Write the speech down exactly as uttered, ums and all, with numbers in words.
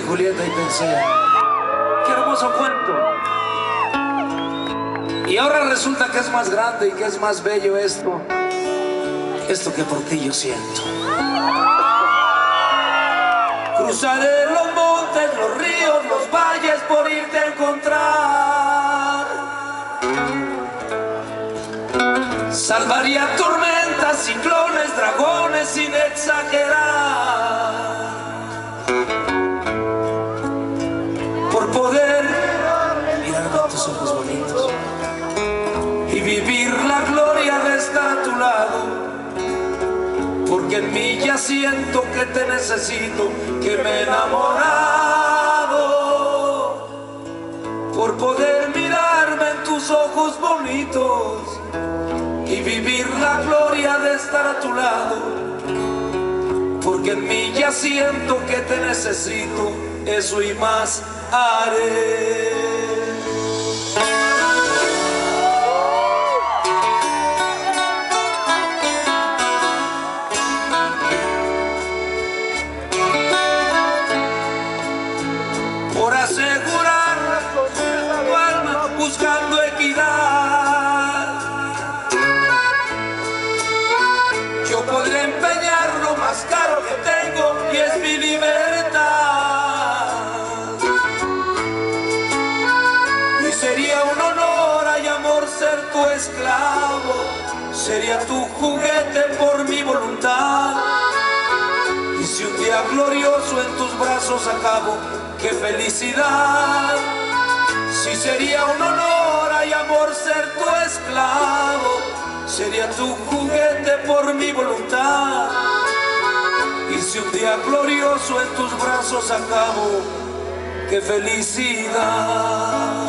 Julieta y pensé, qué hermoso cuento. Y ahora resulta que es más grande y que es más bello esto, esto que por ti yo siento. Cruzaré los montes, los ríos, los valles por irte a encontrar. Salvaría tormentas, ciclones, dragones sin exagerar. Por poder mirarme a tus ojos bonitos y vivir la gloria de estar a tu lado. Porque en mí ya siento que te necesito, que me he enamorado. Por poder mirarme en tus ojos bonitos y vivir la gloria de estar a tu lado. Porque en mí ya siento que te necesito, eso y más haré. Por asegurar tu alma buscando equidad, yo podré empeñar lo más caro que tengo y es mi libertad. Y sería un honor, ay amor, ser tu esclavo. Sería tu juguete por mi voluntad. Y si un día glorioso en tus brazos acabo, ¡qué felicidad! Si sería un honor, ay amor, ser tu esclavo. Sería tu juguete por mi voluntad. Y si un día glorioso en tus brazos acabo, ¡qué felicidad!